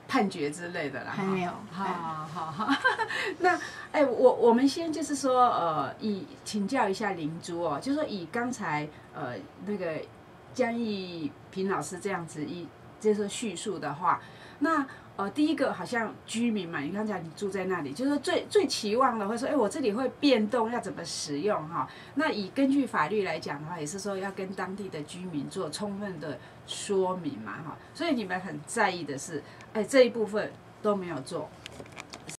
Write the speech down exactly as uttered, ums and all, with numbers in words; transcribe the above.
判决之类的啦？ 还没有。 好好好，那哎、欸，我我们先就是说，呃，以请教一下灵珠哦，就是说以刚才呃那个江义平老师这样子一就是叙述的话，那。呃，第一个好像居民嘛，你刚才你住在那里，就是最最期望的会说，哎，我这里会变动，要怎么使用哈？那以根据法律来讲的话，也是说要跟当地的居民做充分的说明嘛哈。所以你们很在意的是，哎，这一部分都没有做，